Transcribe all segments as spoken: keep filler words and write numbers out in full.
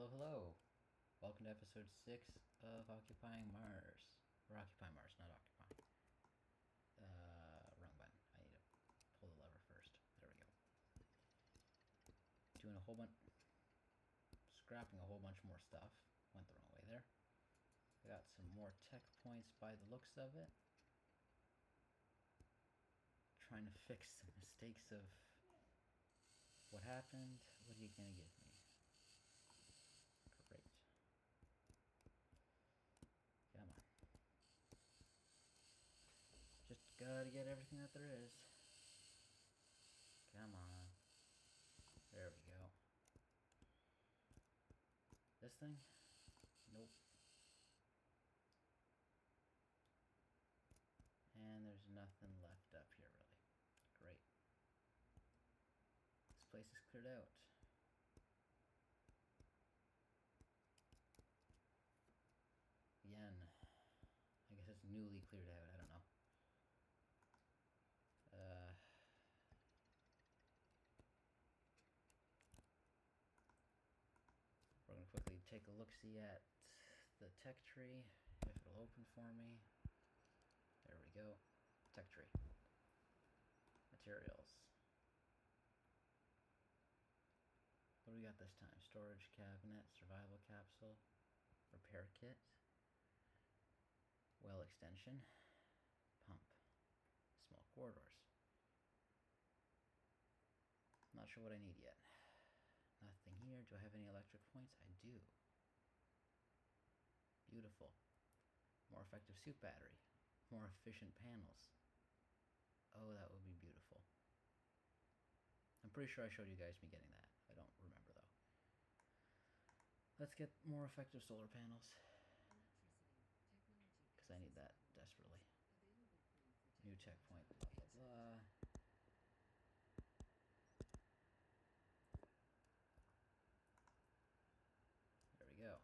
Hello, hello. Welcome to episode six of Occupying Mars. Or Occupy Mars, not Occupy. Uh, wrong button. I need to pull the lever first. There we go. Doing a whole bunch... Scrapping a whole bunch more stuff. Went the wrong way there. I got some more tech points by the looks of it. Trying to fix the mistakes of what happened. What are you gonna give me? Great. Come on. Just gotta get everything that there is. Come on. There we go. This thing? Nope. And there's nothing left up here, really. Great. This place is cleared out. Again, I guess it's newly cleared out, I don't know. Uh, we're going to quickly take a look-see at the tech tree, if it'll open for me. There we go. Tech tree. Materials. What do we got this time? Storage cabinet, survival capsule, repair kit, well extension, pump, small corridors. Not sure what I need yet. Nothing here. Do I have any electric points? I do. Beautiful. More effective suit battery. More efficient panels. Oh, that would be beautiful. I'm pretty sure I showed you guys me getting that. I don't remember though. Let's get more effective solar panels. Because I need that desperately. New checkpoint, blah blah blah. There we go.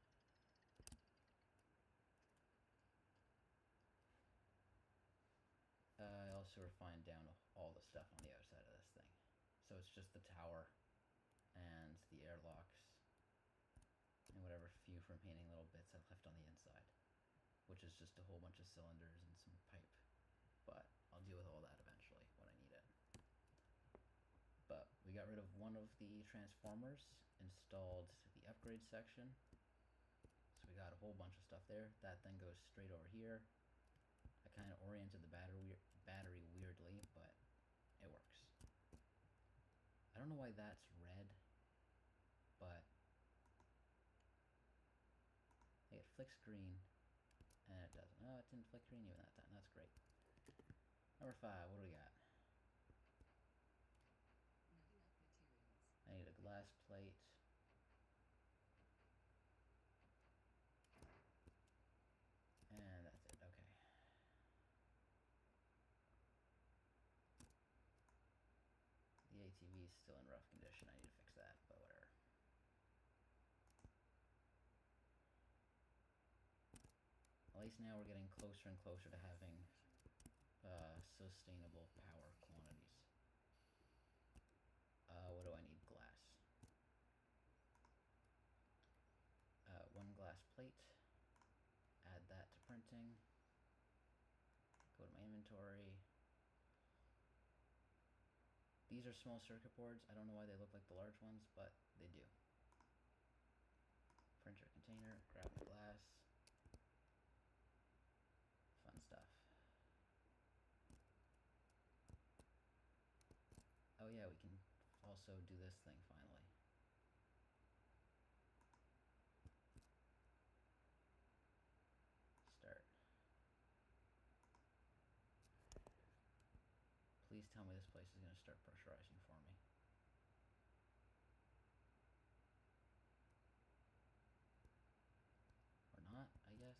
Uh, I also refined down all the stuff on the outside of this thing. So it's just the tower and the airlocks and whatever few remaining little bits I've left on the inside, which is just a whole bunch of cylinders and some pipe. But I'll deal with all that eventually when I need it. But we got rid of one of the transformers, installed the upgrade section. So we got a whole bunch of stuff there. That then goes straight over here. I kind of oriented the battery battery weirdly, but it works. I don't know why that's red, but hey, it flicks green, and it doesn't. No, it didn't flick green even that time. That's great. Number five, what do we got? I need a glass plate. And that's it, okay. The A T V is still in rough condition. I need to fix that, but whatever. At least now we're getting closer and closer to having uh, sustainable power quantities. Uh, what do I need? Glass. Uh, one glass plate. Add that to printing. Go to my inventory. These are small circuit boards. I don't know why they look like the large ones, but they do. Printer container, grab the glass. Fun stuff. Oh yeah, we can also do this thing finally. Start. Please tell me this place is going to start pressurizing for me. Or not, I guess.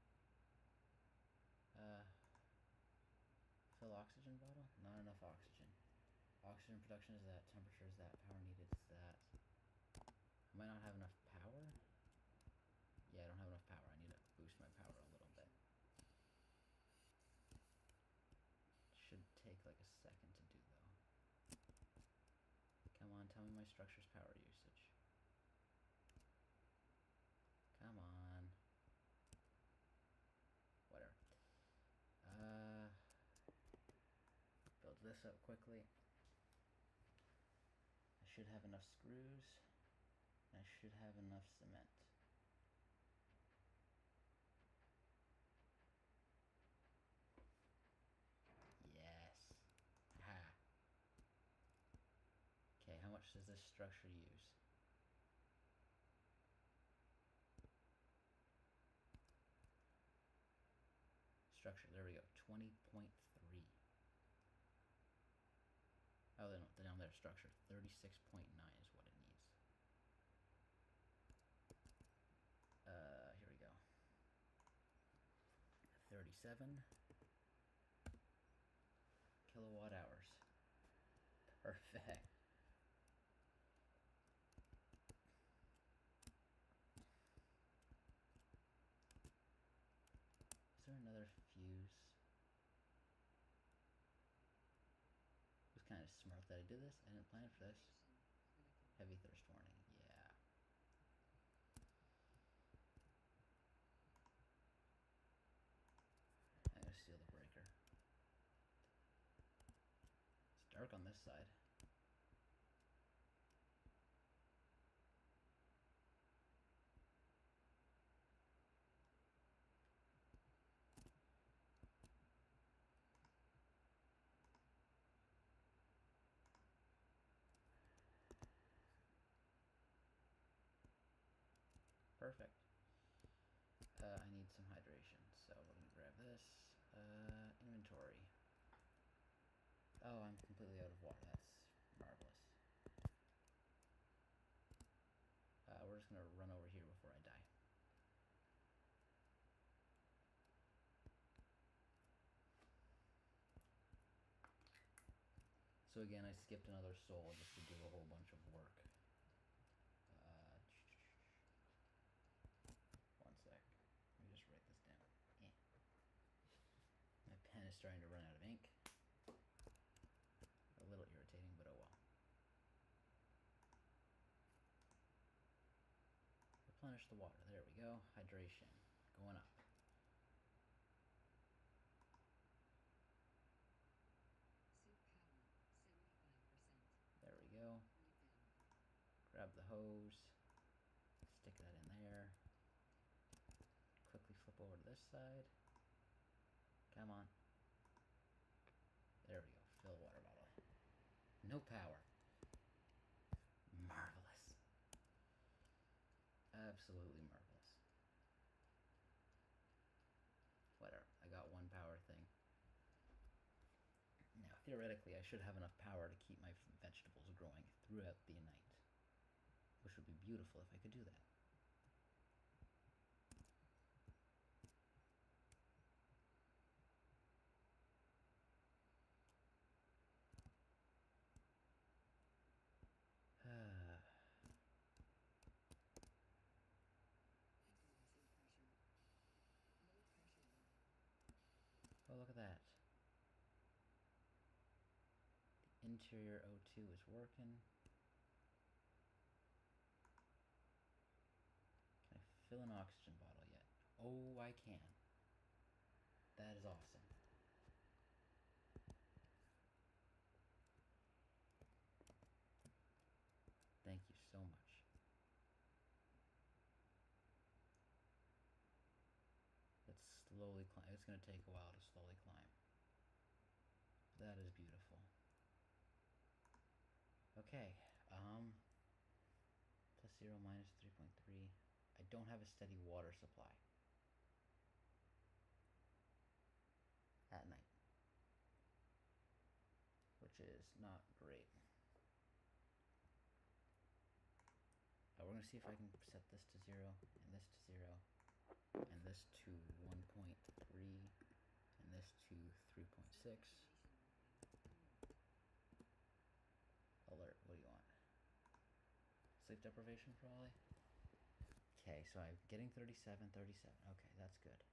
Uh, fill oxygen bottle? Not enough oxygen. Oxygen production is that, temperature is that, power needed is that. I might not have enough power? Yeah, I don't have enough power. I need to boost my power a little bit. Should take like a second to do though. Come on, tell me my structure's power usage. this up quickly. I should have enough screws. I should have enough cement. Yes. Ha. Okay, how much does this structure use? Structure, there we go, twenty point three. Oh, then down there, structure, thirty-six point nine is what it needs. Uh, here we go. thirty-seven kilowatt hours. Perfect. Is there another fuse? It was kind of smart that I did this. I didn't plan for this. Heavy thirst warning, yeah. I'm gonna steal the breaker. It's dark on this side. Perfect. Uh, I need some hydration, so let me grab this. Uh, inventory. Oh, I'm completely out of water. That's marvelous. Uh, we're just gonna run over here before I die. So again, I skipped another soul just to do a whole bunch of work. Uh, one sec. Let me just write this down. Yeah. My pen is starting to run out of ink. A little irritating, but oh well. Replenish the water. There we go. Hydration. Going up. There we go. Grab the hose. Stick that in there. Quickly flip over to this side. Come on. There we go. Fill the water bottle. No power. Marvelous. Absolutely marvelous. Whatever. I got one power thing. Now, theoretically, I should have enough power to keep my vegetables growing throughout the night. Which would be beautiful if I could do that. Oh, look at that. The interior O two is working. Can I fill an oxygen bottle yet? Oh, I can. That is awesome. Thank you so much. Let's slowly climb. It's going to take a while to slowly climb. That is beautiful. Okay. Um, plus zero, minus three point three. I don't have a steady water supply at night, which is not great. Uh, we're going to see if I can set this to zero, and this to zero, and this to one point three, and this to three point six. Alert, what do you want? Sleep deprivation, probably? Okay, so I'm getting thirty-seven, thirty-seven. Okay, that's good.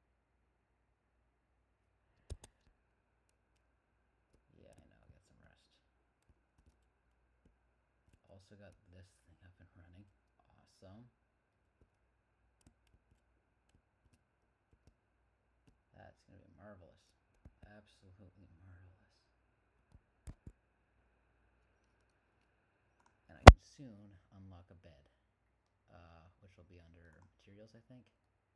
Yeah, I know, get some rest. Also got this thing up and running. Awesome. That's gonna be marvelous. Absolutely marvelous. soon unlock a bed, uh, which will be under materials, I think.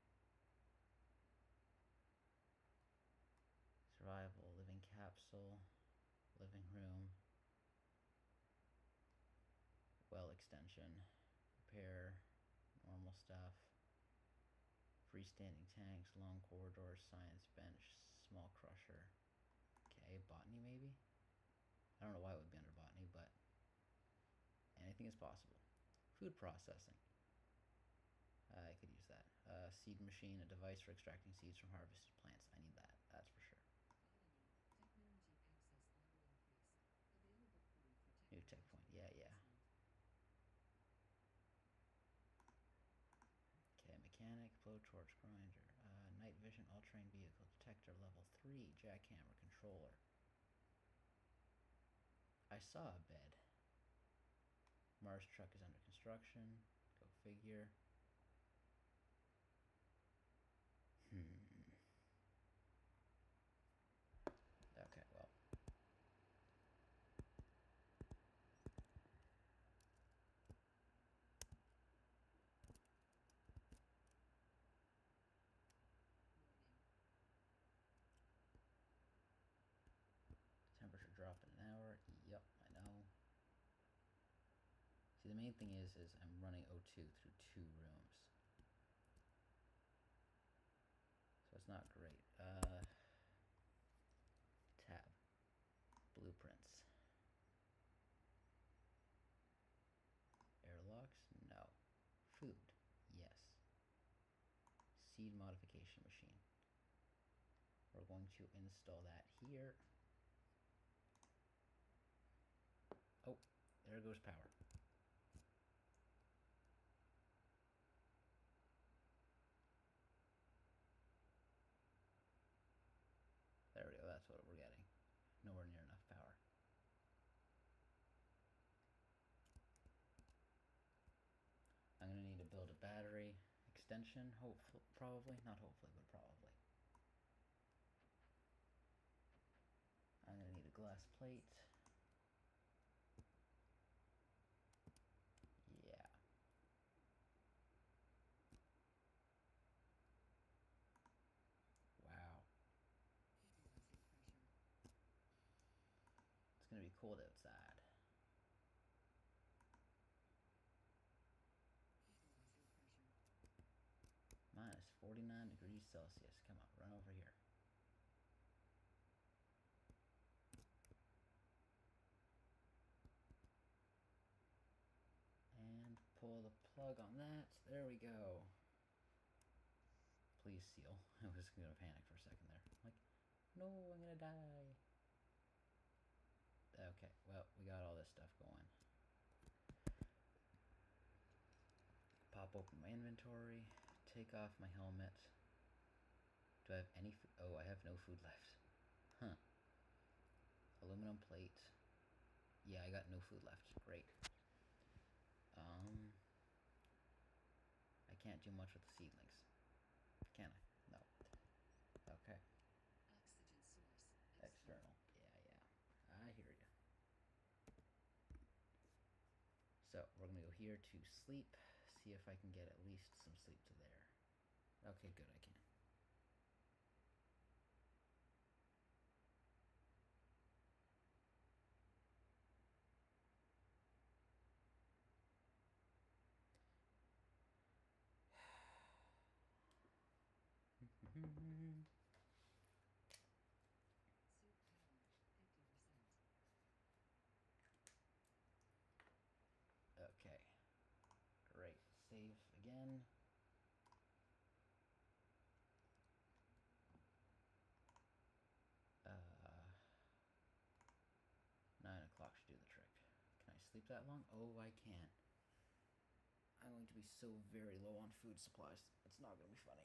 Survival, living capsule, living room, well extension, repair, normal stuff, freestanding tanks, long corridors, science bench, small crusher. Okay, botany maybe? I don't know why it would be under botany, but anything is possible. Food processing. Uh, I could use that. Uh, seed machine, a device for extracting seeds from harvested plants. I need that, that's for sure. New tech point, yeah, yeah. Okay, mechanic, blowtorch, grinder, uh, night vision, all-terrain vehicle, detector, level three, jackhammer, controller. I saw a bed. Mars truck is under construction. Go figure. Hmm. Okay, well. Temperature drop in an hour. Yep, I know. See, the main thing is, is I'm running O two through two rooms. So it's not great. Uh, tab. Blueprints. Airlocks? No. Food? Yes. Seed modification machine. We're going to install that here. Oh, there goes power. There we go, that's what we're getting. Nowhere near enough power. I'm gonna need to build a battery extension, hopefully, probably, not hopefully, but probably. I'm gonna need a glass plate. Yeah. Wow. It's gonna be cold outside. Minus forty-nine degrees Celsius. Come on, run over here. And pull the plug on that. There we go. Please seal. I was gonna panic for a second there. Like, no, I'm gonna die. Okay, well, we got all this stuff going. Pop open my inventory. Take off my helmet. Do I have any food? Oh, I have no food left. Huh. Aluminum plate. Yeah, I got no food left. Great. Um, I can't do much with the seedlings. Can I? No. Okay. Oxygen source External. Yeah, yeah. I hear you. So, we're gonna go here to sleep. See if I can get at least some sleep to there. Okay, good, I can. Suit power fifty percent. Okay. Great. Save again. Uh, nine o'clock should do the trick. Can I sleep that long? Oh, I can. I'm going to be so very low on food supplies. It's not going to be funny.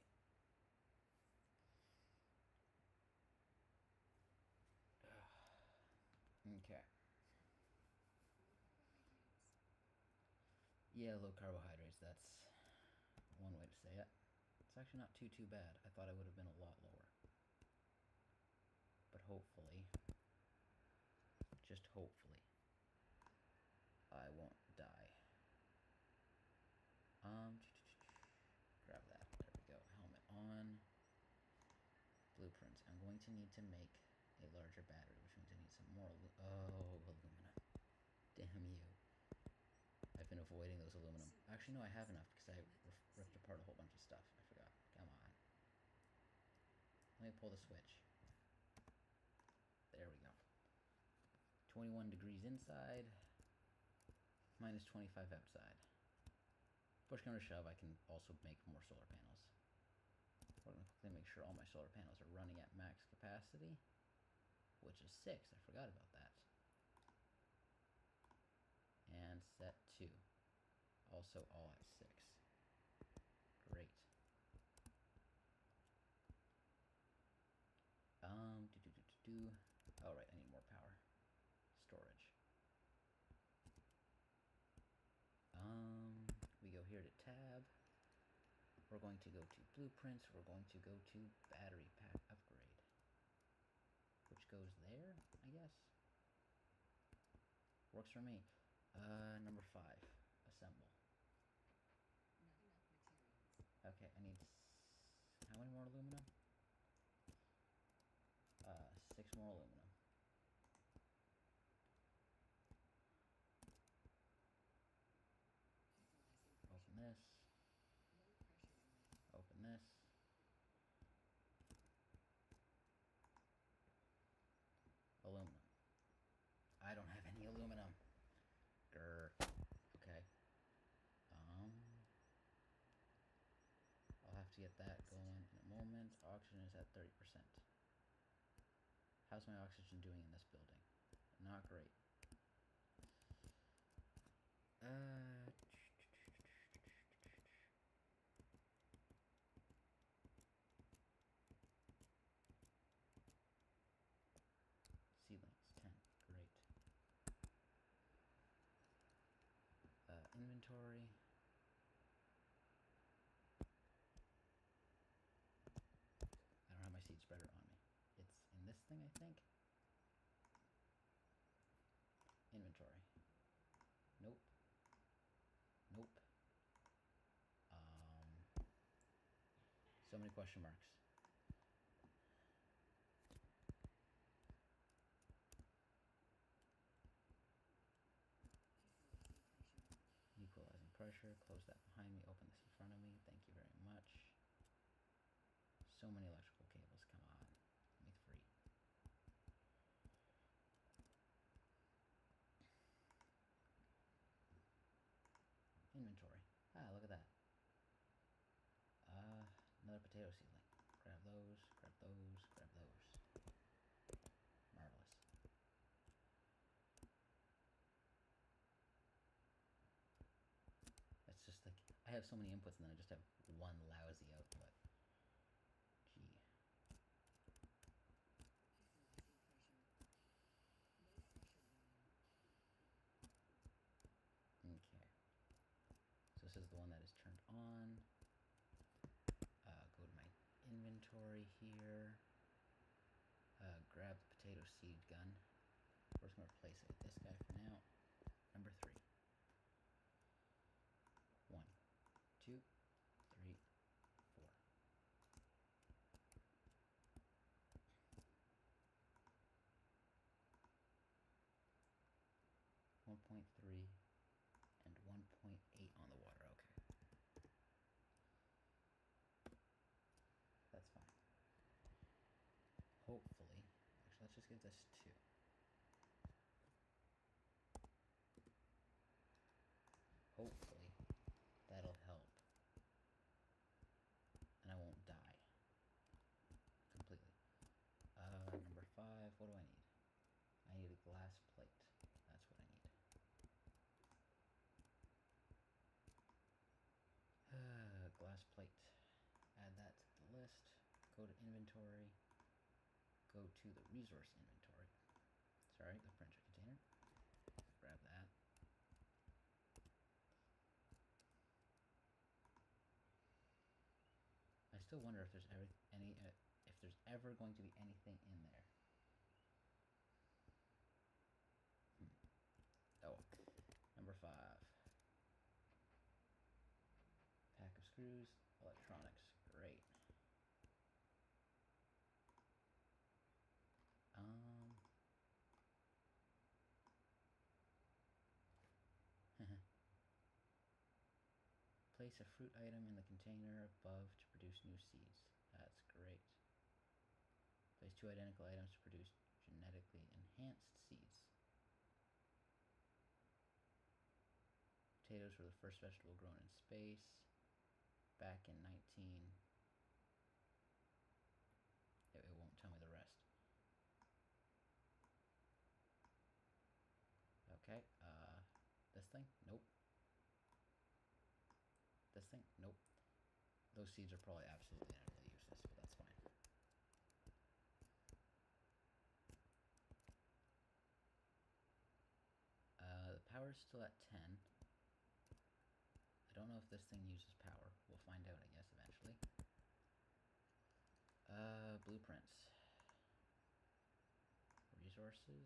Okay. Carbohydrates. Yeah, low carbohydrates. That's one way to say it. It's actually not too, too bad. I thought I would have been a lot lower. But hopefully, just hopefully, I won't die. going to need to make a larger battery, which means I need some more alu- oh, aluminum. Damn you. I've been avoiding those aluminum. Actually, no, I have enough because I ripped apart a whole bunch of stuff. I forgot. Come on. Let me pull the switch. There we go. twenty-one degrees inside, minus twenty-five outside. Push come to shove, I can also make more solar panels. We're going to quickly make sure all my solar panels are running at max capacity, which is six. I forgot about that. And set two. Also all at six. Great. Um, do do do do do. Oh, right, I need more power. Storage. Um, we go here to tab. We're going to go to blueprints. We're going to go to battery pack upgrade, which goes there, I guess. Works for me. Uh, number five, assemble. Not enough materials. Okay, I need s how many more aluminum? Uh, six more aluminum. Equalizing Open pressure. this. Low pressure area. Open this. Aluminum. I don't have any aluminum. Grr. Okay. Um, I'll have to get that going in a moment. Oxygen is at thirty percent. How's my oxygen doing in this building? Not great. Uh, seedlings, ten. Great. Uh, inventory. I don't have my seed spreader on me. It's in this thing, I think. Inventory. Nope. Nope. Um, so many question marks. Equalizing Equalizing pressure. pressure. Close that behind me. Open this in front of me. Thank you very much. So many electrical cables. Come on. Let me free. Inventory. Ah, look at that. Uh, another potato seedling. Grab those, grab those, grab those. Marvelous. It's just like, I have so many inputs and then I just have one lousy output. Gee. Equalizing pressure. Low pressure area. Okay. So this is the one that is turned on. Uh, go to my inventory here. Uh, grab the potato seed gun. We're just going to replace it with this guy for now. Number three. One, two, three, four. one point three and one point eight on the water. Okay. That's fine. Hopefully. Actually, let's just give this two. Hopefully, that'll help. And I won't die. Completely. Uh, number five, what do I need? I need a glass plate. That's what I need. Uh, glass plate. Add that to the list. Go to inventory. Go to the resource inventory. Sorry, the printer container. Grab that. I still wonder if there's ever any uh, if there's ever going to be anything in there. Hmm. Oh, number five. Pack of screws, electronics, great. Place a fruit item in the container above to produce new seeds. That's great. Place two identical items to produce genetically enhanced seeds. Potatoes were the first vegetable grown in space back in nineteen. It, it won't tell me the rest. Okay, uh, this thing? Nope. This thing? Nope. Those seeds are probably absolutely and utterly useless, but that's fine. Uh, the power's still at ten. I don't know if this thing uses power. We'll find out, I guess, eventually. Uh, blueprints. Resources.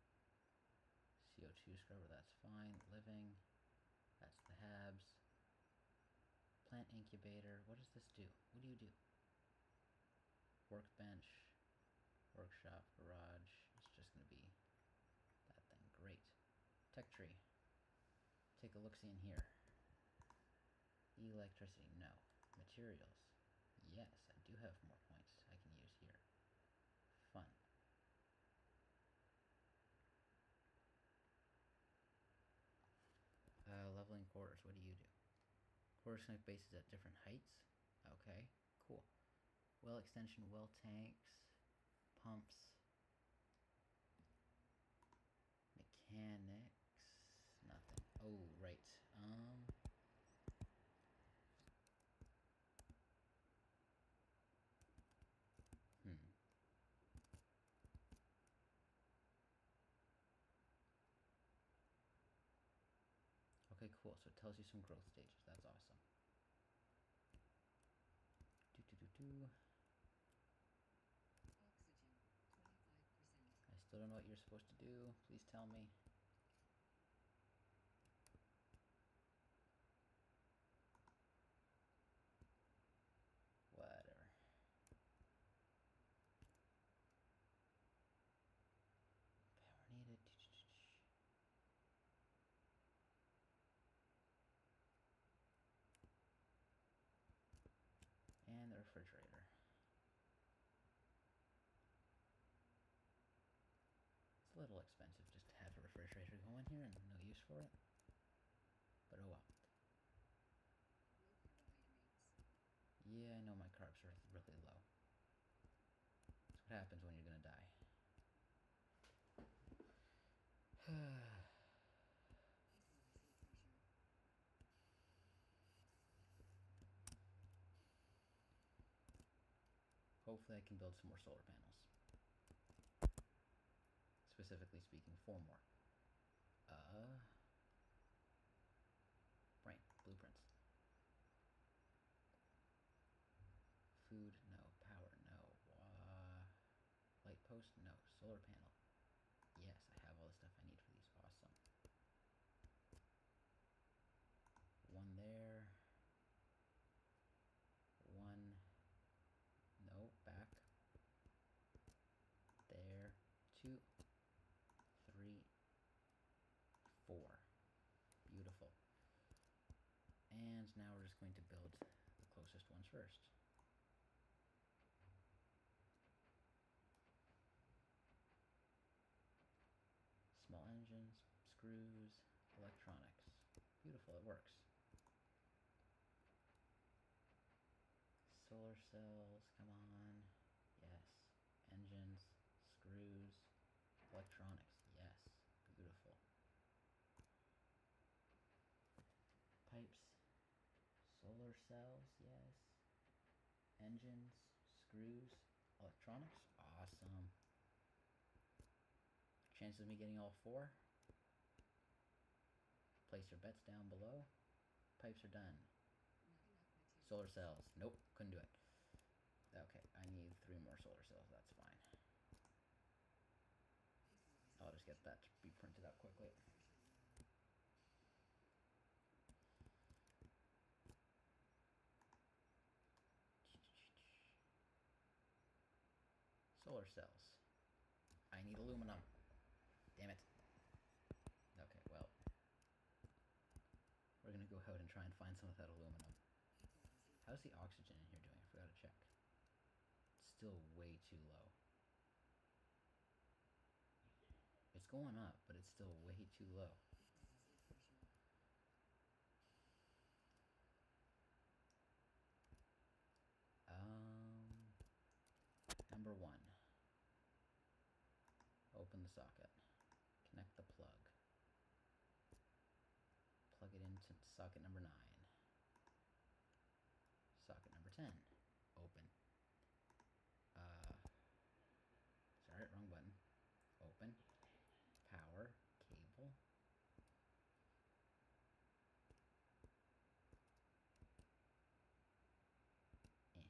C O two scrubber, that's fine. Living. That's the Habs. Plant incubator. What does this do? What do you do? Workbench. Workshop. Garage. It's just going to be that thing. Great. Tech tree. Take a look-see in here. Electricity. No. Materials. Yes, I do have more points I can use here. Fun. Uh, leveling quarters. What do you do? Quarters connect bases at different heights. Okay, cool. Well extension, well tanks, pumps, mechanics, nothing. Oh, right. Um. Hmm. Okay, cool. So it tells you some growth stages. That's awesome. Do do do do. Oxygen, twenty-five percent. I still don't know what you're supposed to do. Please tell me. Whatever. Power needed. And the refrigerator. It's a little expensive just to have a refrigerator go in here and no use for it. But oh well. Low carbohydrates. Yeah, I know my carbs are really low. That's what happens when you're gonna die. Equalize the pressure. Hopefully I can build some more solar panels. Specifically speaking, four more. Uh, brain, blueprints. Food, no. Power, no. Uh, light post, no. Solar panel. Yes, I have all the stuff I need for these. Awesome. One there. One. No, back. There. Two. Three. Four. Beautiful. And now we're just going to build the closest ones first. Small engines, screws, electronics. Beautiful, it works. Solar cells, come on. Yes. Engines, screws, electronics. Yes. Beautiful. Pipes, solar cells, yes. Engines, screws, electronics. Awesome. Chances of me getting all four? Place your bets down below. Pipes are done. Solar cells. Nope, couldn't do it. Okay, I need three more solar cells. That's fine. I'll just get that to be printed out quickly. Solar cells. I need aluminum. Damn it. Okay, well. We're gonna go out and try and find some of that aluminum. How's the oxygen in here doing? I forgot to check. It's still way too low. It's going up, but it's still way too low. Positive pressure. Um, number one. Open the socket. Connect the plug. Plug it into socket number nine. Socket number ten. Open. Uh, sorry, wrong button. Open. Power. Cable. Eh.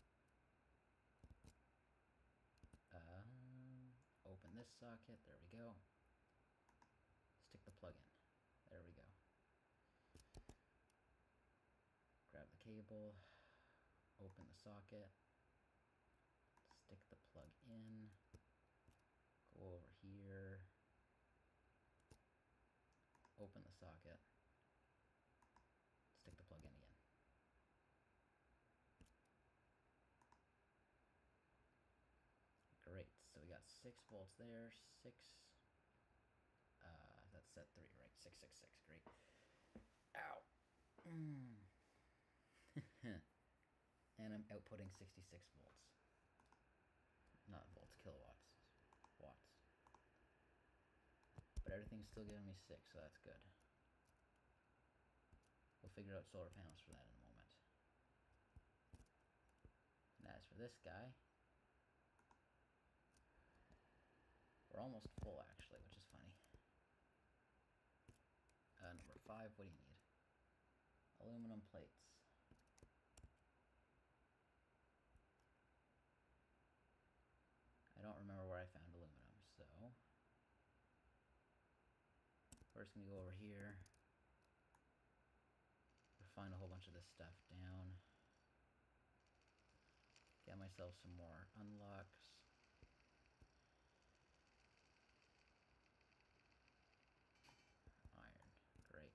Um, open this socket. There we go. Stick the plug in. There we go. Grab the cable. Open the socket. Stick the plug in. Go over here. Open the socket. Stick the plug in again. Great, so we got six volts there, six, uh, that's set three, right? Six, six, six, great. Ow. Mm. And I'm outputting sixty-six volts. Not volts, kilowatts, watts. But everything's still giving me six, so that's good. We'll figure out solar panels for that in a moment. And as for this guy, we're almost full, actually, which is funny. Uh, number five, what do you need? Aluminum plates. I don't remember where I found aluminum, so we're just gonna go over here. Find a whole bunch of this stuff down. Get myself some more unlocks. Iron, great.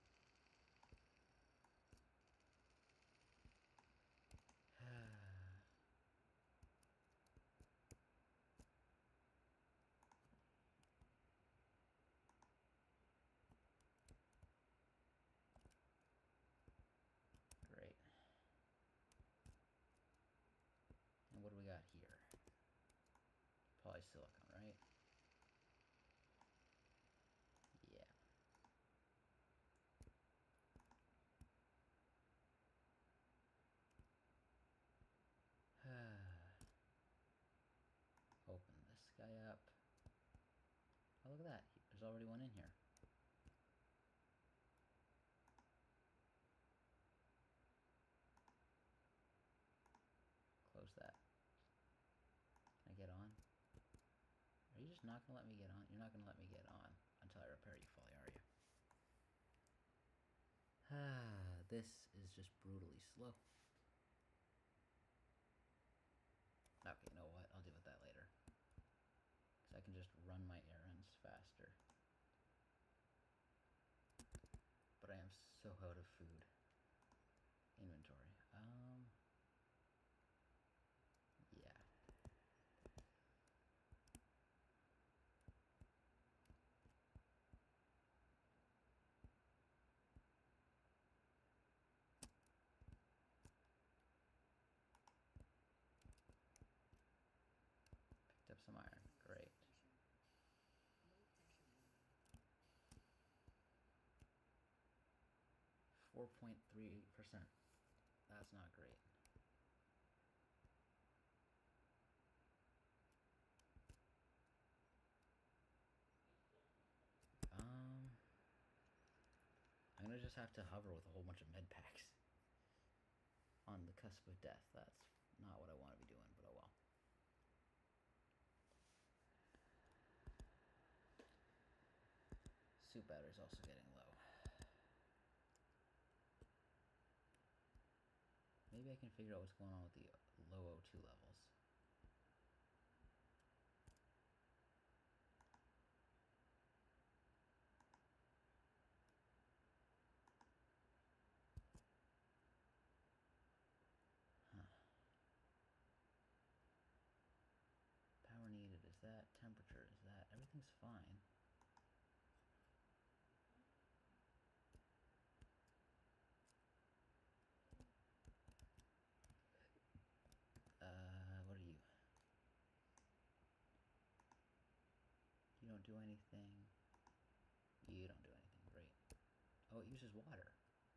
Great. And what do we got here? Polysilicon, right? Yeah. Open this guy up. Oh, look at that. There's already one in here. Close that. Can I get on? Are you just not going to let me get on? You're not going to let me get on until I repair you fully, are you? Ah, this is just brutally slow. Okay, you know what? I'll deal with that later. Because I can just run my errands faster. But I am so out of food. Inventory. Um... Yeah. Picked up some iron. Great. Low pressure water. four point three eight percent. That's not great. Um, I'm gonna just have to hover with a whole bunch of med packs on the cusp of death. That's not what I want to be doing, but oh well. Soup battery's also getting low. Maybe I can figure out what's going on with the low O two levels. do anything. You don't do anything. Great. Oh, it uses water.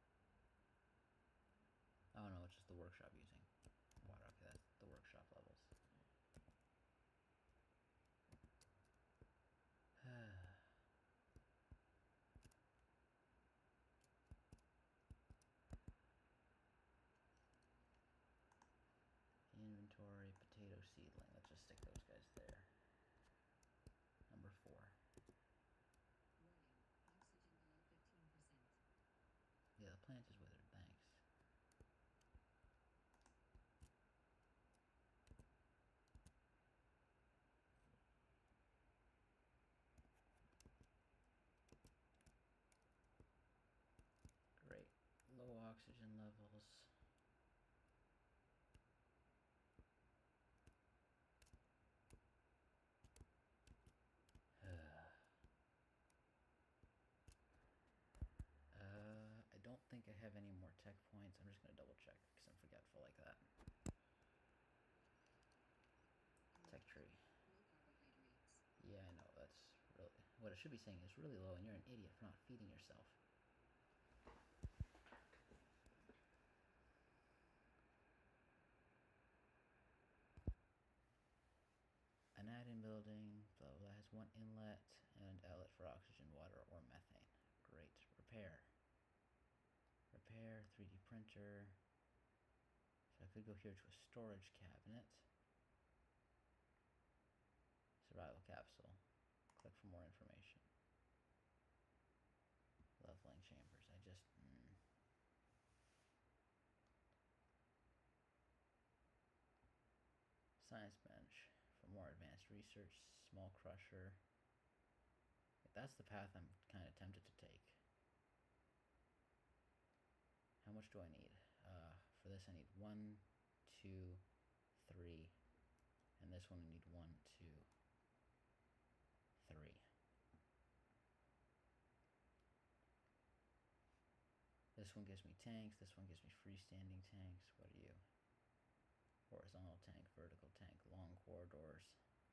Oh no, it's just the workshop using water. Okay, that's the workshop levels. Inventory, potato seedling. Let's just stick those guys there. Number four. Warning. Oxygen below fifteen percent. Yeah, the plant is withered. Thanks. Great. Low oxygen levels. Uh, I don't think I have any more tech points. I'm just going to double check because I'm forgetful like that. Tech tree. Low carbohydrates. Yeah, I know. That's really... What it should be saying is really low, and you're an idiot for not feeding yourself. An add-in building, blah, blah, blah, has one inlet and outlet for oxygen, water, or methane. Great. Repair. Repair, three D printer. So I could go here to a storage cabinet. Survival capsule. Click for more information. Leveling chambers. I just... Mm. Science bench. For more advanced research. Small crusher. That's the path I'm kind of tempted to take. How much do I need? Uh, for this I need one, two, three. And this one I need one, two, three. This one gives me tanks, this one gives me freestanding tanks. What are you? Horizontal tank, vertical tank, long corridors.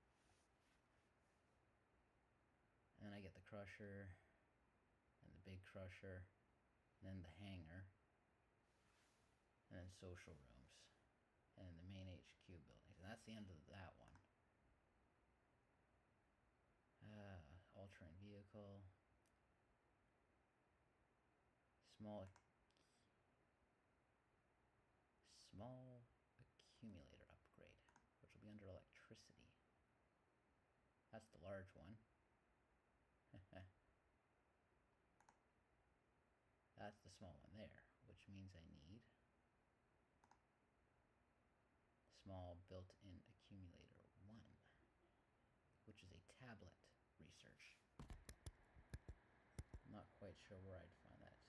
And then I get the crusher, and the big crusher, and then the hangar, and then social rooms, and then the main H Q buildings. And that's the end of that one. Uh, all-terrain vehicle. Small, small accumulator upgrade, which will be under electricity. That's the large one. That's the small one there, which means I need small built-in accumulator one, which is a tablet research. I'm not quite sure where I'd find that.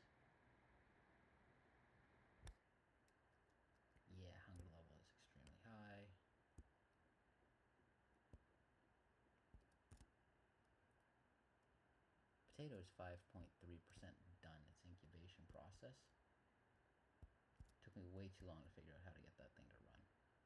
Yeah, hunger level is extremely high. Potato is five point three percent done its incubation process. Took me way too long to figure out how to get that thing to run.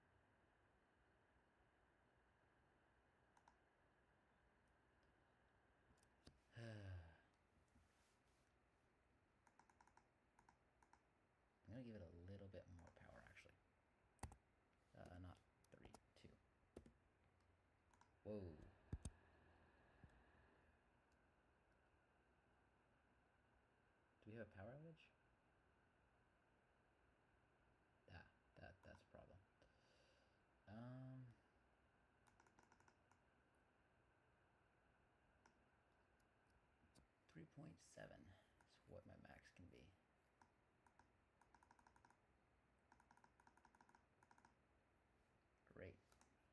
I'm gonna give it a little bit more power, actually. Uh, not three, two. Whoa. Do we have a power outage? Ah, that that's a problem. Um. three point seven is what my max can be. Great.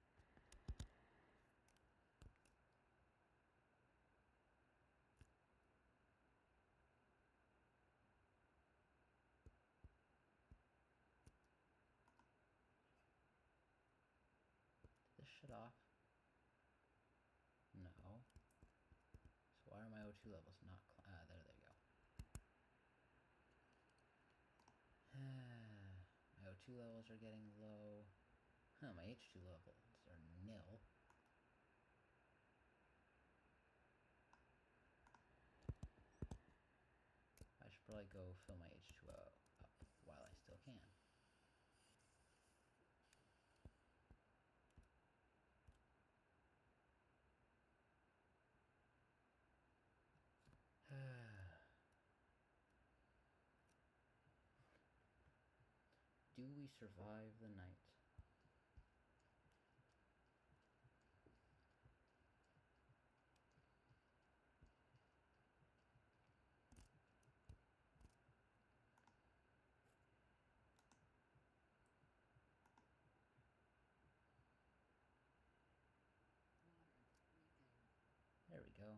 Did this shut off? No. So why are my O two levels not... Cl ah, there they go. My O two levels are getting low. Huh, my H two levels are nil. probably go fill my H two O up while I still can. Do we survive the night? Water. Refill. There we go.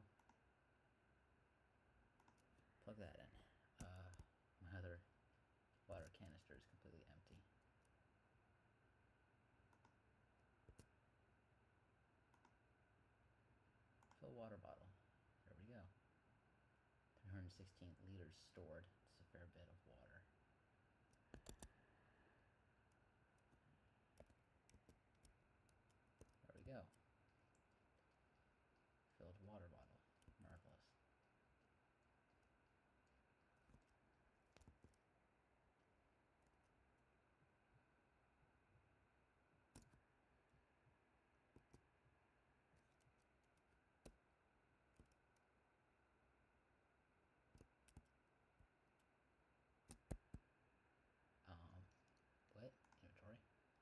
Plug that in. Uh, my other water canister is completely empty. Fill water bottle. There we go. three hundred sixteen liters stored. It's a fair bit of water. There we go. Filled water bottle. Marvelous. Um, what? Inventory?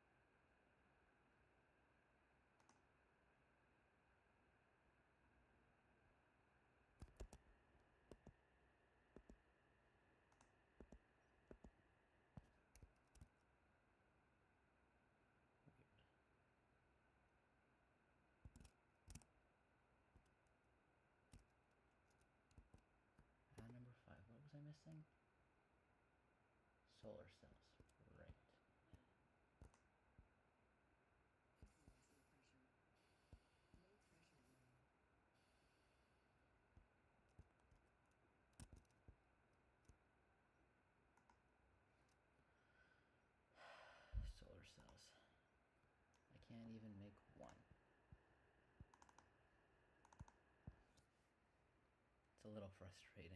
Uh, number five. What was I missing? Solar cells. Right. Solar cells. I can't even make one. It's a little frustrating.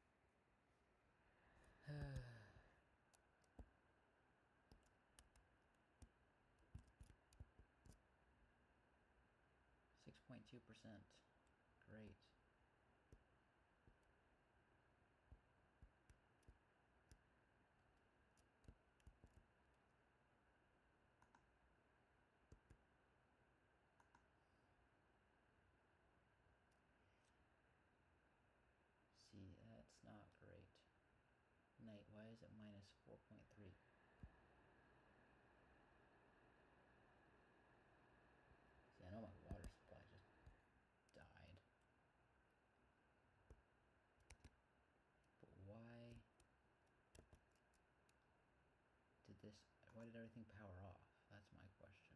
six point two percent. Great. See, that's not great. Night, why is it minus four point three? See, I know my water supply just died. But why did this, why did everything power off? That's my question.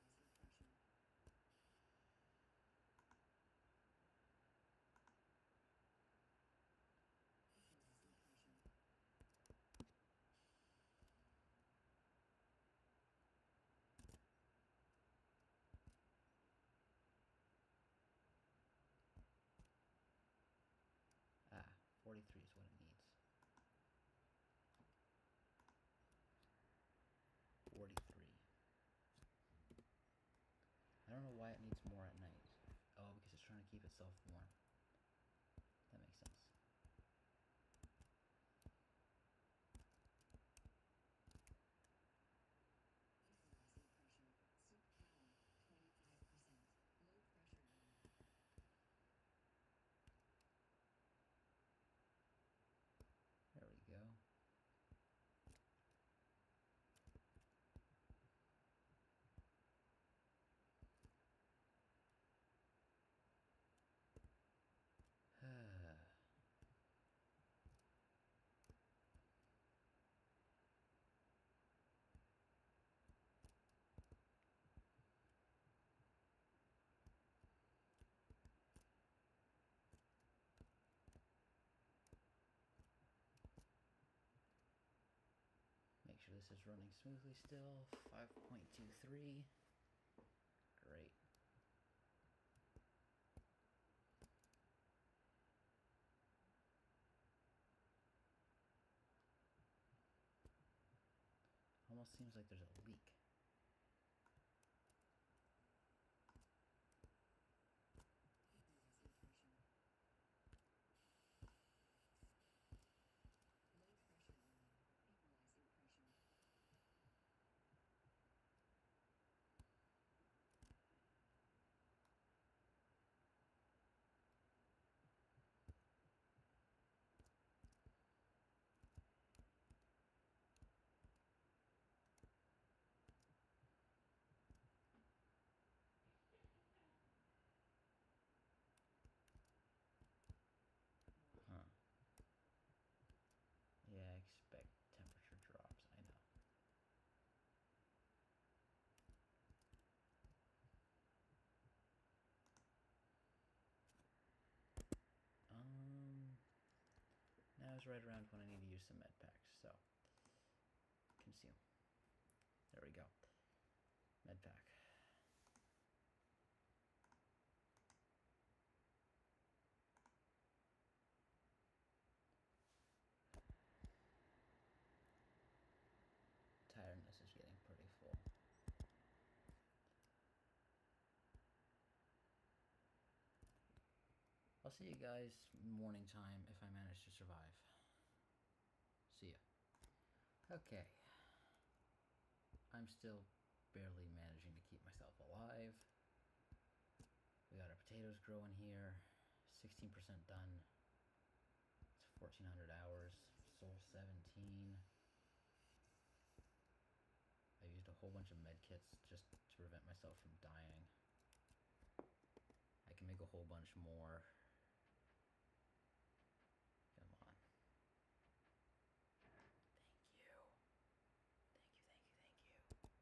Ah, forty-three is what it needs. forty-three. I don't know why it needs more at night. Oh, because it's trying to keep itself warm. That makes sense. There we go. Make sure this is running smoothly still. five point two three. Great. almost seems like there's a leak. Equalizing pressure. Low pressure warning. Equalizing pressure. Warning. Huh. Yeah, I expect temperature drops, I know. Um, now is right around when I need to use some med packs, so consume. There we go. Med pack. Tiredness is getting pretty full. I'll see you guys morning time if I manage to survive. See ya. Okay. I'm still barely managing to keep myself alive. We got our potatoes growing here. sixteen percent done. It's fourteen hundred hours. Soul seventeen. I used a whole bunch of med kits just to prevent myself from dying. I can make a whole bunch more. Come on. Thank you. Thank you, thank you, thank you.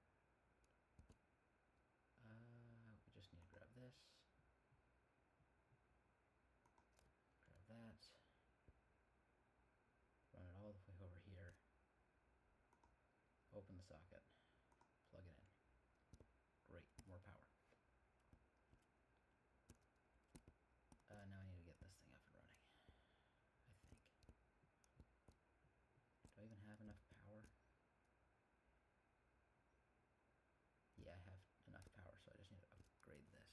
Uh, we just need to grab this. Grab that. Run it all the way over here. Open the socket. Plug it in. Great, more power. Uh, now I need to get this thing up and running. I think. Do I even have enough power? Yeah, I have enough power, so I just need to upgrade this.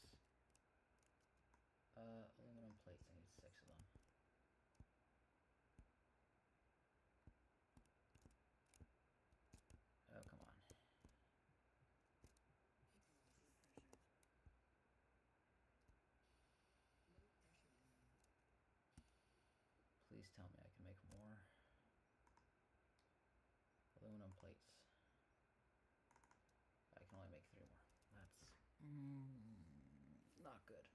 Uh, aluminum plates, I need six of them. Oh, come on. Equalizing pressure. Low pressure warning. Please tell me I can make more. Aluminum plates. I can only make three more. That's mm, not good.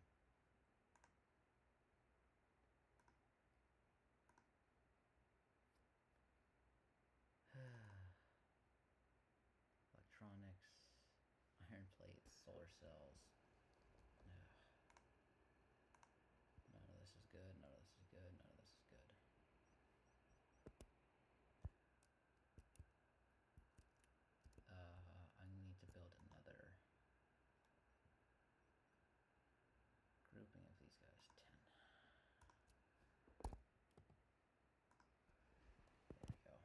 Electronics, iron plates, solar cells. Ugh. None of this is good, none of this is good, none of this is good. Uh, I need to build another grouping of these guys. ten. There we go.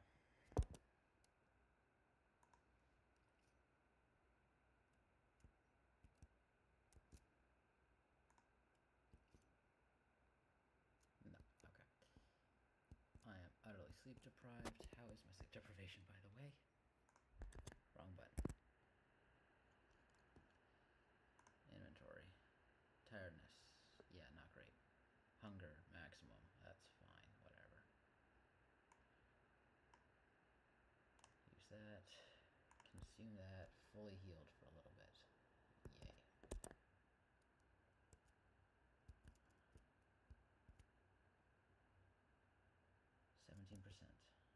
No, okay. I am utterly sleep deprived. How is my sleep deprivation, by the way? Wrong button. Inventory. Tiredness. Yeah, not great. Hunger, maximum. That's fine, whatever. Use that. Consume that. Fully healed for a little bit. Yay. seventeen percent.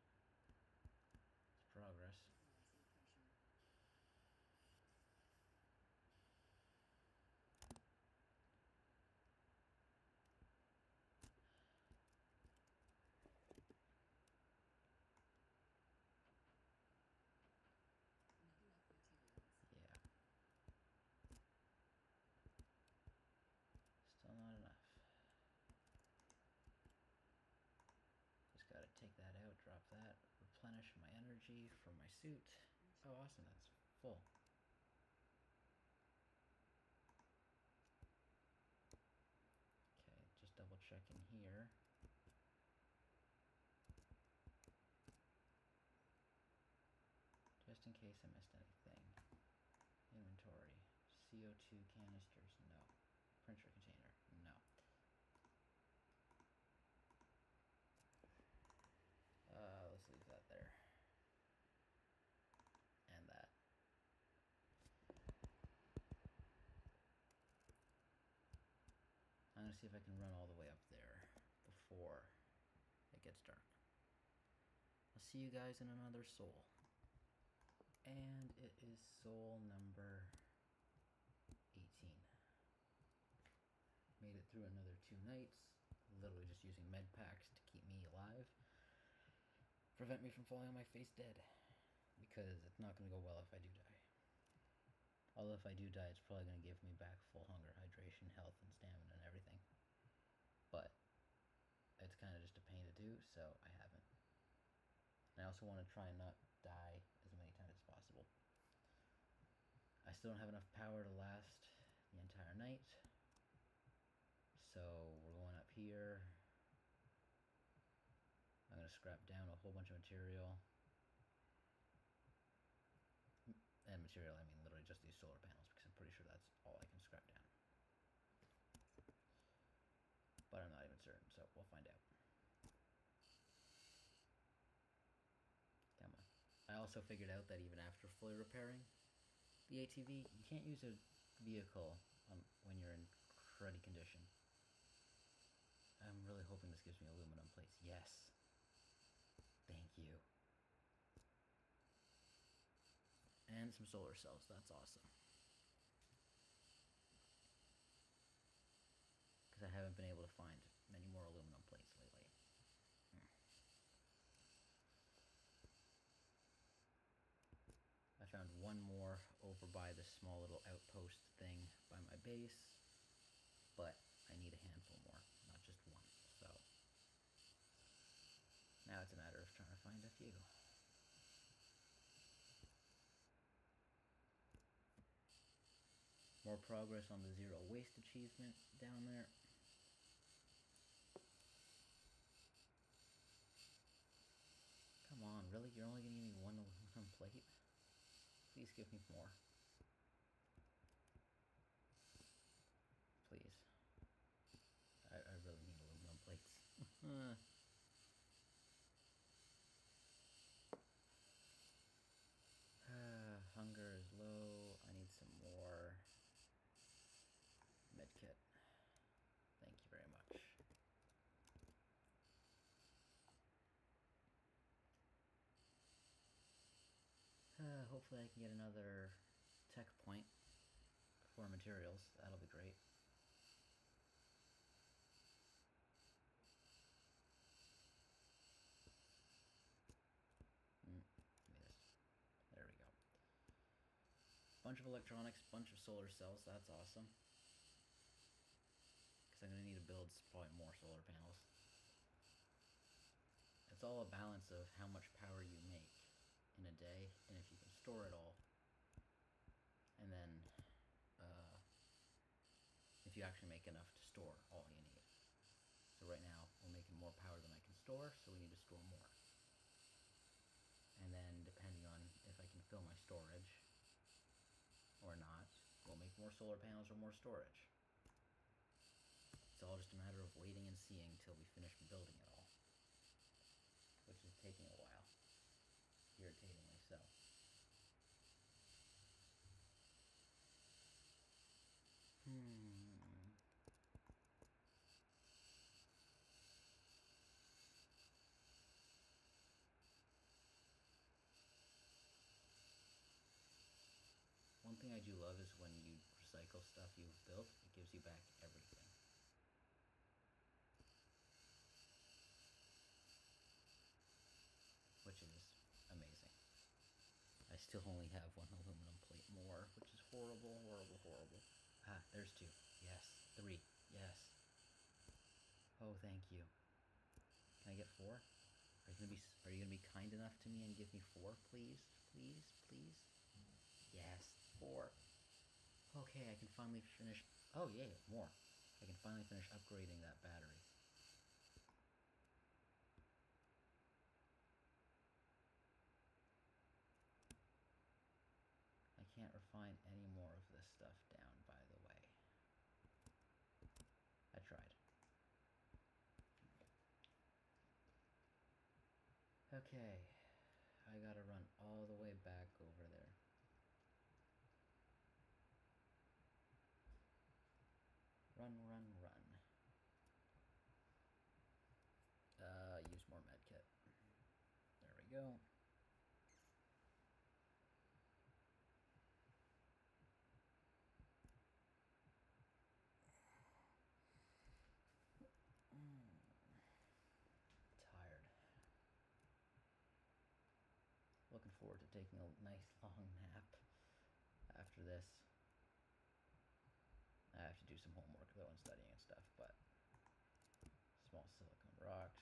It's progress. Equalizing pressure. Not enough materials. Yeah. Still not enough. Just gotta take that out, drop that, replenish my energy from my suit. Oh, awesome, that's full. Okay, just double checking here. Just in case I missed anything. Inventory. C O two canisters, no. Printer container, no. Uh, let's leave that there. And that. I'm gonna see if I can run all the way up there before it gets dark. I'll see you guys in another soul. And it is soul number eighteen. Made it through another two nights, literally just using med packs to keep me alive. Prevent me from falling on my face dead, because it's not going to go well if I do die. Although if I do die, it's probably going to give me back full hunger, hydration, health, and stamina and everything. But it's kind of just a pain to do, so I haven't. And I also want to try and not die as many times as possible. I still don't have enough power to last the entire night, so we're going up here. I'm going to scrap down a whole bunch of material. And material, I mean literally just these solar panels, because I'm pretty sure that's all I can scrap down. But I'm not even certain, so we'll find out. Come on. I also figured out that even after fully repairing the A T V, you can't use a vehicle um, when you're in cruddy condition. I'm really hoping this gives me aluminum plates. Yes. Thank you. And some solar cells. That's awesome. Because I haven't been able to find many more aluminum plates lately. Hmm. I found one more over by this small little outpost thing by my base, but I need a handful more, not just one. So now it's a matter of trying to find a few. More progress on the zero waste achievement down there. Come on, really? You're only gonna give me one aluminum plate? Please give me more. Please. I, I really need aluminum plates. uh, hunger is low. I need some more medkit. Thank you very much. Uh, hopefully I can get another tech point for materials. That'll be great. Mm, give me this. There we go. Bunch of electronics, bunch of solar cells. That's awesome. Because I'm going to need to build probably more solar panels. It's all a balance of how much power you make in a day, and if you can store it all. And then, uh, if you actually make enough to store all you need. So right now, we're making more power than I can store, so we need to store more. And then, depending on if I can fill my storage or not, we'll make more solar panels or more storage. It's all just a matter of waiting and seeing till we finish building it all. Which is taking a while. Irritatingly so. Hmm. One thing I do love is when you recycle stuff you've built, it gives you back everything. Which is amazing. I still only have one aluminum plate more, which is horrible, horrible, horrible. Ah, there's two. Yes. Three. Yes. Oh, thank you. Can I get four? Are you gonna be Are you gonna be kind enough to me and give me four, please, please, please? Okay, I can finally finish... Oh, yay, more. I can finally finish upgrading that battery. I can't refine any more of this stuff down, by the way. I tried. Okay, I gotta run all the way back over there. Run, run, run. Uh, use more medkit. There we go. Tired. Looking forward to taking a nice long nap after this. I have to do some homework though and studying and stuff, but small silicone rocks.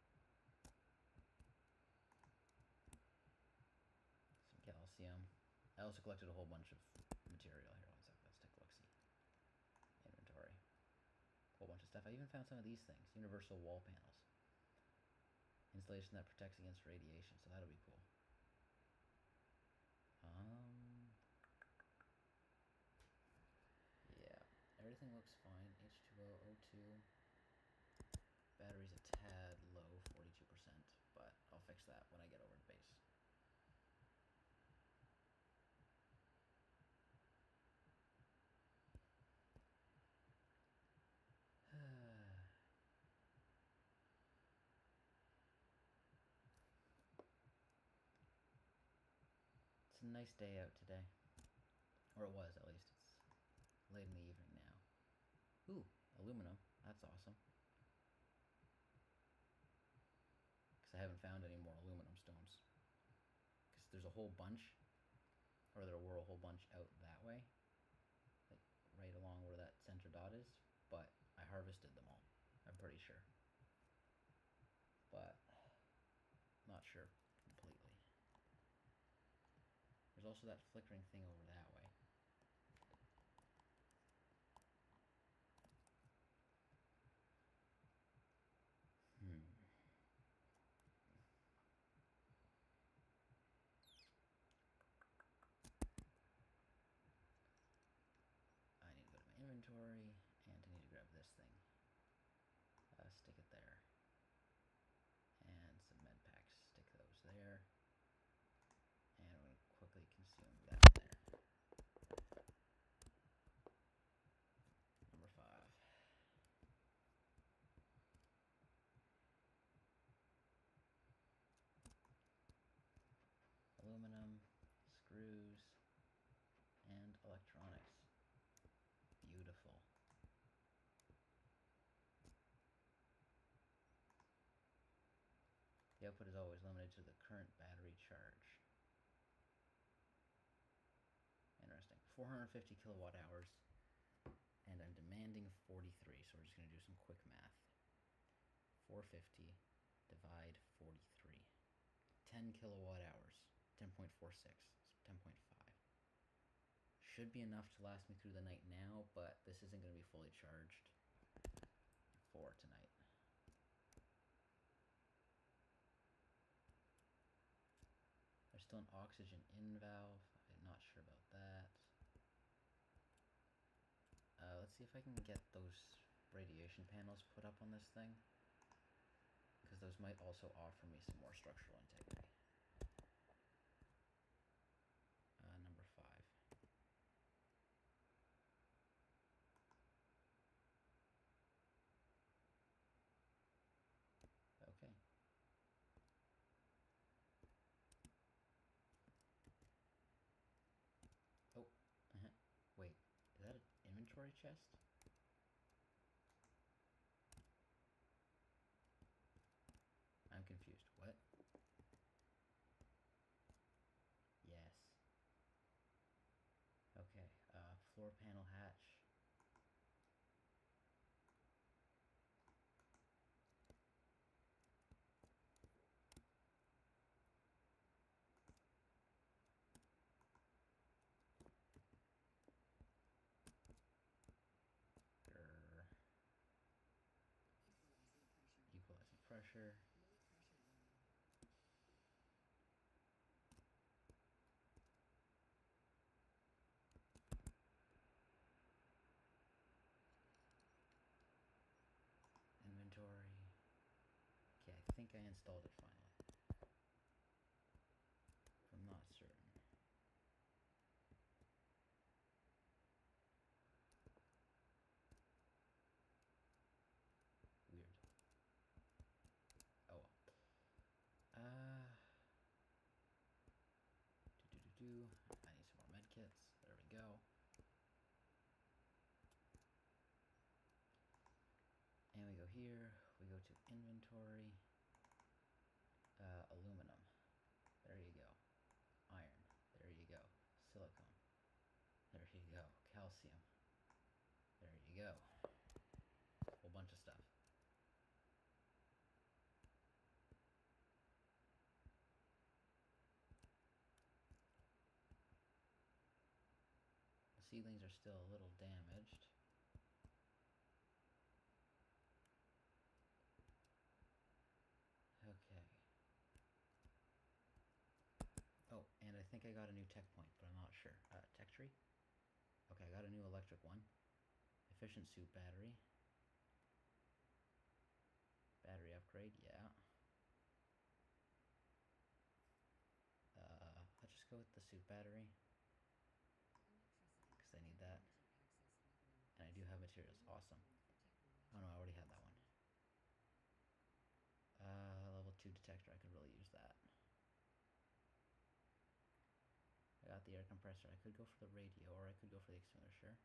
Some calcium. I also collected a whole bunch of material here. One sec, let's take a look-see. Inventory. A whole bunch of stuff. I even found some of these things. Universal wall panels. Insulation that protects against radiation, so that'll be cool. Um, yeah, everything looks fine. H two O, O two. Battery's a tad low, forty-two percent, but I'll fix that when I get over to base. It's a nice day out today. Or it was, at least. It's late in the evening now. Ooh, aluminum. That's awesome. Because I haven't found any more aluminum stones. Because there's a whole bunch, or there were a whole bunch out that way. Like, right along where that center dot is. But I harvested them all. I'm pretty sure. But, not sure completely. There's also that flickering thing over that way. Hmm. I need to go to my inventory, and I need to grab this thing. Uh, stick it there. And some med packs. Stick those there. And we're going to quickly consume that there. Number five. Aluminum, screws, and electronics. Beautiful. The output is always limited to the current battery charge. Interesting. four hundred fifty kilowatt hours, and I'm demanding forty-three, so we're just going to do some quick math. four hundred fifty divide forty-three. ten kilowatt hours. ten point four six. ten point five. Should be enough to last me through the night now, but this isn't going to be fully charged for tonight. There's still an oxygen in valve. I'm not sure about that. Uh, let's see if I can get those radiation panels put up on this thing, because those might also offer me some more structural integrity. Uh, number five. Okay. Oh, uh-huh. Wait, is that an inventory chest? I'm confused. What? Yes. Okay, uh, floor panel hatch. pressure. Low pressure zone. Inventory. Okay, I think I installed it finally. I'm not certain. Weird. Oh well. Uh, do do do do. I need some more med kits. There we go. And we go here. We go to inventory. Uh, aluminum. There you go. Iron. There you go. Silicone. There you go. Calcium. There you go. A whole bunch of stuff. The seedlings are still a little damaged. Okay. Oh, and I think I got a new tech point, but I'm not sure. Uh, tech tree? Okay, I got a new electric one. Efficient suit battery. Battery upgrade, yeah. Uh, I'll just go with the suit battery. Electricity. Because I need that. Energy access level increased. And I do have materials. Awesome. Oh no, I already had that one. Uh, level two detector. I could really use that. I got the air compressor. I could go for the radio, or I could go for the extinguisher.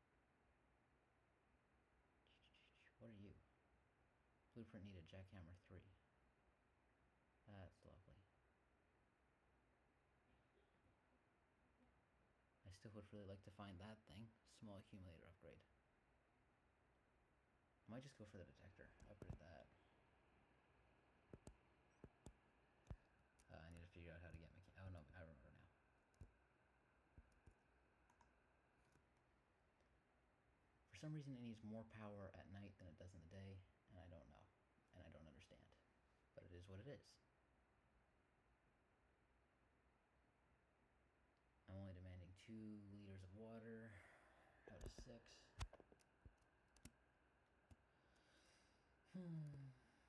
What are you? Blueprint needed. Jackhammer three. That's lovely. I still would really like to find that thing. Small accumulator upgrade. I might just go for the detector. Upgrade that. Uh, I need to figure out how to get mechanic. Oh no, I remember now. For some reason, it needs more power at night than it does in the day, and I don't know, and I don't understand. But it is what it is. I'm only demanding two liters of water out of six. Hmm.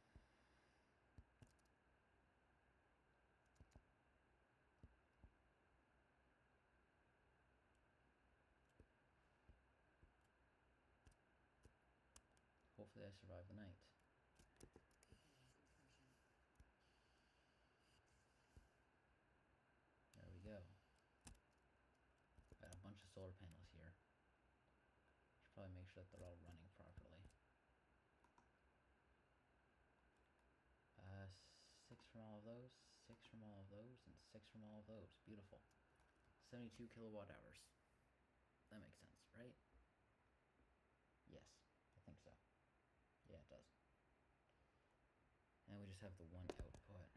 Hopefully I survive the night. Equalizing pressure. There we go. Got a bunch of solar panels here. Should probably make sure that they're all running properly. Uh, six from all of those, six from all of those, and six from all of those. Beautiful. seventy-two kilowatt hours. That makes sense, right? Yes, I think so. Yeah, it does. And we just have the one output.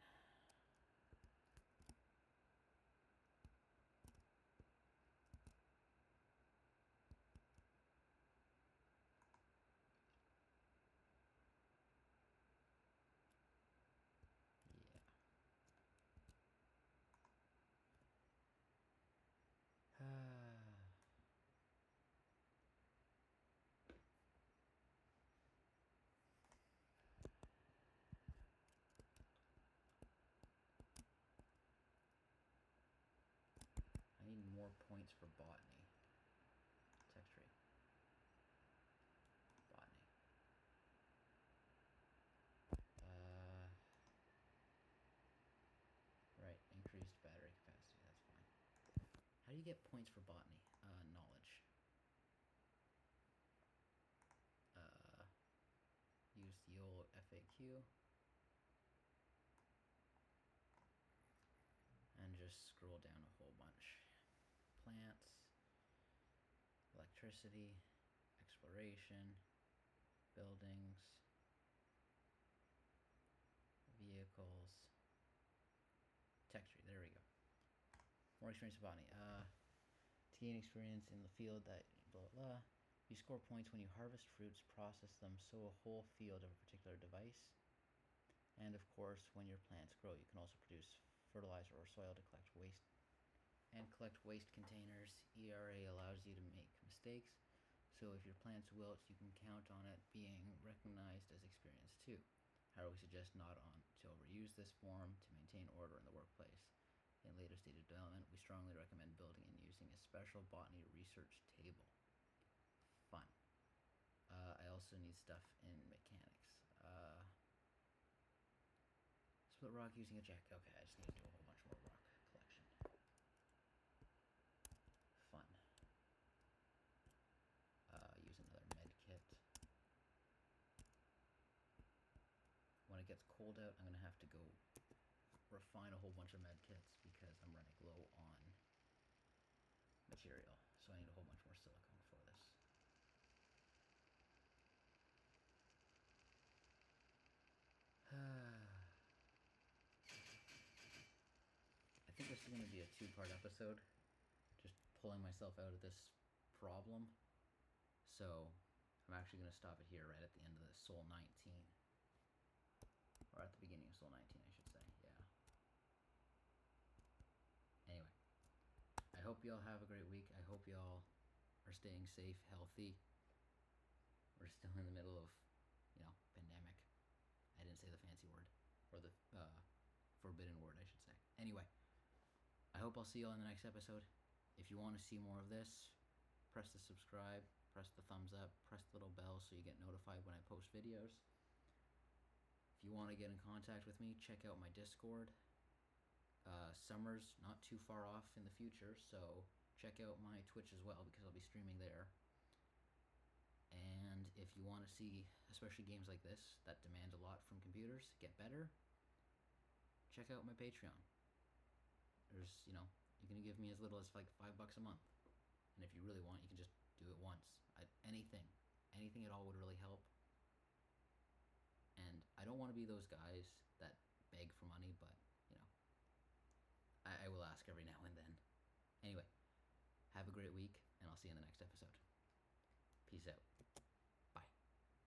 Yeah. I need more points for botany. Tech tree. Botany. Uh, right, increased battery capacity, that's fine. How do you get points for botany? Uh, knowledge. Uh, use the old F A Q. And just scroll down a whole bunch. Plants, electricity, exploration, buildings, vehicles, tech tree, there we go. More experience in botany. Uh, to gain experience in the field that blah blah blah. You score points when you harvest fruits, process them, sow a whole field of a particular device, And of course, when your plants grow, you can also produce fertilizer or soil to collect waste and collect waste containers. E R A allows you to make mistakes, so if your plants wilt, you can count on it being recognized as experience too. However, we suggest not on to overuse this form to maintain order in the workplace. In later stage of development, we strongly recommend building and using a special botany research table. Fun. Uh, I also need stuff in mechanics. Uh, split rock using a jack. Okay, I just need to do a whole bunch more rock collection. Fun. Uh, use another med kit. When it gets cold out, I'm going to have to go refine a whole bunch of med kits because I'm running low on material. So I need a whole bunch more silicone for this. I think this is going to be a two-part episode, just pulling myself out of this problem. So I'm actually going to stop it here right at the end of the Soul nineteen. Or at the beginning of Soul nineteen, I should say, yeah. Anyway, I hope y'all have a great week. I hope y'all are staying safe, healthy. We're still in the middle of, you know, pandemic. I didn't say the fancy word, or the uh, forbidden word, I should say. Anyway, I hope I'll see y'all in the next episode. If you want to see more of this, press the subscribe, press the thumbs up, press the little bell so you get notified when I post videos. If you want to get in contact with me, check out my Discord. Uh, summer's not too far off in the future, so check out my Twitch as well because I'll be streaming there. And if you want to see, especially games like this that demand a lot from computers, get better, check out my Patreon. There's, you know, you can give me as little as like five bucks a month. And if you really want, you can just do it once. I, anything, anything at all would really help. And I don't want to be those guys that beg for money, but, you know, I, I will ask every now and then. Anyway, have a great week, and I'll see you in the next episode. Peace out.